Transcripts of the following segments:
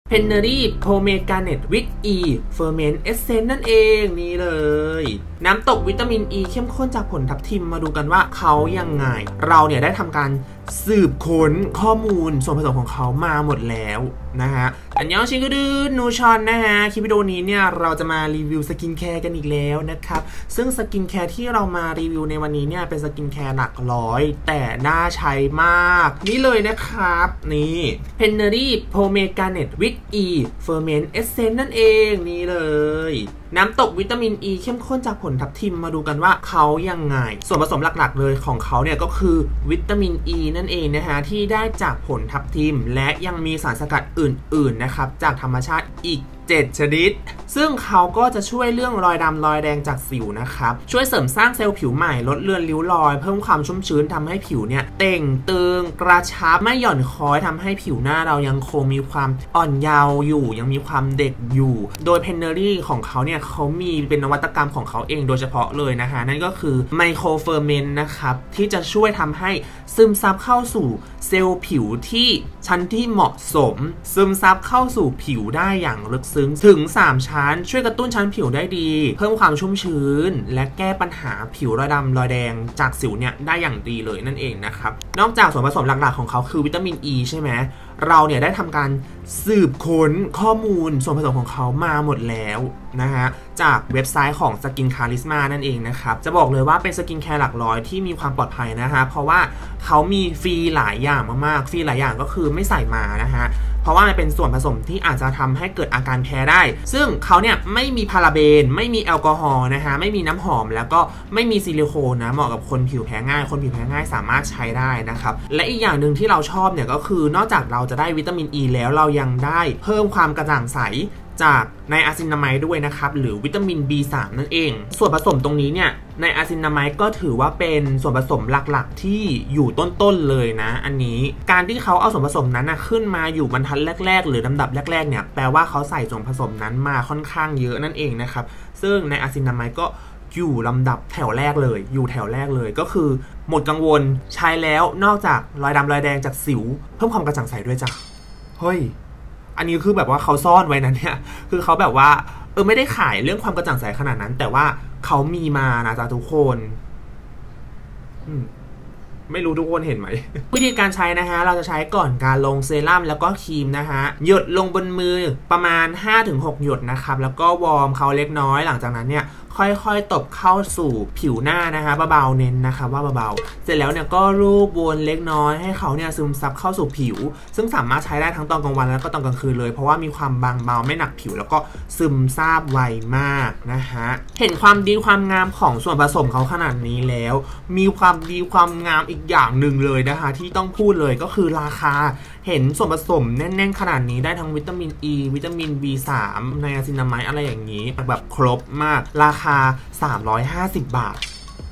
เพนเนอรี่โพเมกาเนตวิตอีเฟอร์เมนต์เอเซนนั่นเองนี่เลยน้ำตกวิตามินอีเข้มข้นจากผลทับทิมมาดูกันว่าเขายังไงเราเนี่ยได้ทำการสืบค้นข้อมูลส่วนผสมของเขามาหมดแล้วนะฮะอันยองชิงกุดูนูชอนนะฮะคลิปวิดีโอนี้เนี่ยเราจะมารีวิวสกินแคร์กันอีกแล้วนะครับซึ่งสกินแคร์ที่เรามารีวิวในวันนี้เนี่ยเป็นสกินแคร์หลักร้อยแต่น่าใช้มากนี่เลยนะครับนี่เพนเนอรี่โพเมกาเนตวิตอีเฟอร์เมนต์เอเซนนั่นเองนี่เลยน้ำตกวิตามินอีเข้มข้นจากผลทับทิมมาดูกันว่าเขายังไงส่วนผสมหลักๆเลยของเขาเนี่ยก็คือวิตามินอีนั่นเองนะฮะที่ได้จากผลทับทิมและยังมีสารสกัดอื่นๆนะครับจากธรรมชาติอีก7ชนิดซึ่งเขาก็จะช่วยเรื่องรอยดำรอยแดงจากสิวนะครับช่วยเสริมสร้างเซลล์ผิวใหม่ลดเลือนริ้วรอยเพิ่มความชุ่มชื้นทำให้ผิวเนี่ยเต่งตึงกระชับไม่หย่อนคล้อยทำให้ผิวหน้าเรายังคงมีความอ่อนเยาว์อยู่ยังมีความเด็กอยู่โดยเพนเนอรี่ของเขาเนี่ยเขามีเป็นนวัตกรรมของเขาเองโดยเฉพาะเลยนะฮะนั่นก็คือไมโครเฟอร์เมนต์นะครับที่จะช่วยทำให้ซึมซับเข้าสู่เซลล์ผิวที่ชั้นที่เหมาะสมซึมซับเข้าสู่ผิวได้อย่างลึกซึ้งถึง3ชั้นช่วยกระตุ้นชั้นผิวได้ดีเพิ่มความชุ่มชื้นและแก้ปัญหาผิวรอยดำรอยแดงจากสิวเนี่ยได้อย่างดีเลยนั่นเองนะครับนอกจากส่วนผสมหลักๆของเขาคือวิตามินอีใช่ไหมเราเนี่ยได้ทำการสืบค้นข้อมูลส่วนผสมของเขามาหมดแล้วนะฮะจากเว็บไซต์ของ Skin Charisma นั่นเองนะครับจะบอกเลยว่าเป็นสกินแคร์หลักร้อยที่มีความปลอดภัยนะฮะเพราะว่าเขามีฟรีหลายอย่างมากๆฟรีหลายอย่างก็คือไม่ใส่มานะฮะเพราะว่ามันเป็นส่วนผสมที่อาจจะทำให้เกิดอาการแพ้ได้ซึ่งเขาเนี่ยไม่มีพาราเบนไม่มีแอลกอฮอล์นะฮะไม่มีน้ำหอมแล้วก็ไม่มีซิลิโคนนะเหมาะกับคนผิวแพ้ง่ายคนผิวแพ้ง่ายสามารถใช้ได้นะครับและอีกอย่างหนึ่งที่เราชอบเนี่ยก็คือนอกจากเราจะได้วิตามินอีแล้วเรายังได้เพิ่มความกระจ่างใสจากไนอะซินามายด์ด้วยนะครับหรือวิตามิน B3 นั่นเองส่วนผสมตรงนี้เนี่ยไนอะซินามายด์ก็ถือว่าเป็นส่วนผสมหลักๆที่อยู่ต้นๆเลยนะอันนี้การที่เขาเอาส่วนผสมนั้นนะขึ้นมาอยู่บรรทัดแรกๆหรือลำดับแรกๆเนี่ยแปลว่าเขาใส่ส่วนผสมนั้นมาค่อนข้างเยอะนั่นเองนะครับซึ่งไนอะซินามายด์ก็อยู่ลำดับแถวแรกเลยอยู่แถวแรกเลยก็คือหมดกังวลใช้แล้วนอกจากรอยดำรอยแดงจากสิวเพิ่มความกระจ่างใสด้วยจ้ะเฮ้ยอันนี้คือแบบว่าเขาซ่อนไว้นะเนี่ยคือเขาแบบว่าไม่ได้ขายเรื่องความกระจ่างใสขนาดนั้นแต่ว่าเขามีมานะจ๊ะทุกคนไม่รู้ทุกคนเห็นไหม วิธีการใช้นะฮะเราจะใช้ก่อนการลงเซรั่มแล้วก็ครีมนะฮะหยดลงบนมือประมาณ 5-6 หยดนะครับแล้วก็วอร์มเขาเล็กน้อยหลังจากนั้นเนี่ยค่อยๆตบเข้าสู่ผิวหน้านะคะเบาๆเน้นนะคะว่าเบาๆเสร็จแล้วเนี่ยก็รูปวนเล็กน้อยให้เขาเนี่ยซึมซับเข้าสู่ผิวซึ่งสามารถใช้ได้ทั้งตอนกลางวันแล้วก็ตอนกลางคืนเลยเพราะว่ามีความบางเบาไม่หนักผิวแล้วก็ซึมซาบไวมากนะฮะเห็นความดีความงามของส่วนผสมเขาขนาดนี้แล้วมีความดีความงามอีกอย่างหนึ่งเลยนะคะที่ต้องพูดเลยก็คือราคาเห็นส่วนผสมแน่นๆขนาดนี้ได้ทั้งวิตามินอีวิตามิน B3 ไนอะซินามายด์อะไรอย่างนี้แบบครบมากราคา350 บาท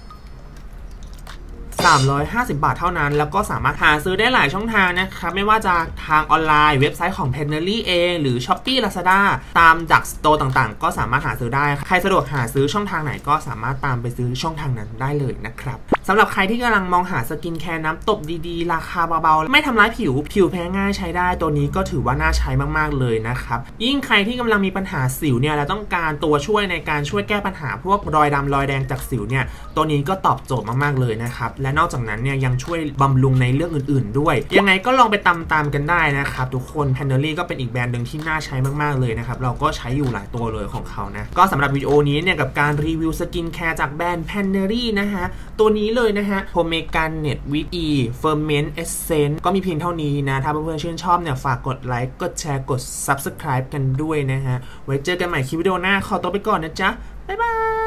350 บาทเท่านั้นแล้วก็สามารถหาซื้อได้หลายช่องทางนะครับไม่ว่าจะทางออนไลน์เว็บไซต์ของ Pennery เองหรือ Shopee Lazada ตามจากสโตร์ต่างๆก็สามารถหาซื้อได้ใครสะดวกหาซื้อช่องทางไหนก็สามารถตามไปซื้อช่องทางนั้นได้เลยนะครับสำหรับใครที่กำลังมองหาสกินแคร์น้ำตบดีๆราคาเบาๆไม่ทำร้ายผิวแพ้ง่ายใช้ได้ตัวนี้ก็ถือว่าน่าใช้มากๆเลยนะครับยิ่งใครที่กำลังมีปัญหาสิวเนี่ยและต้องการตัวช่วยในการช่วยแก้ปัญหาพวกรอยดำรอยแดงจากสิวเนี่ยตัวนี้ก็ตอบโจทย์มากๆเลยนะครับและนอกจากนั้นเนี่ยยังช่วยบำรุงในเรื่องอื่นๆด้วยยังไงก็ลองไปตามกันได้นะครับทุกคน Pennery ก็เป็นอีกแบรนด์หนึ่งที่น่าใช้มากๆเลยนะครับเราก็ใช้อยู่หลายตัวเลยของเขานะก็สำหรับวิดีโอนี้เนี่ยกับการรีวิวสกินแคร์จากแบรนด์ Pennery นะฮะตัวนี้เลยนะฮะ Pomegranate with E Ferment Essence ก็มีเพียงเท่านี้นะถ้าเพื่อนๆชื่นชอบเนี่ยฝากกดไลค์กดแชร์กด Subscribe กันด้วยนะฮะไว้เจอกันใหม่คลิปวิดีโอหน้าขอตัวไปก่อนนะจ๊ะบ๊ายบาย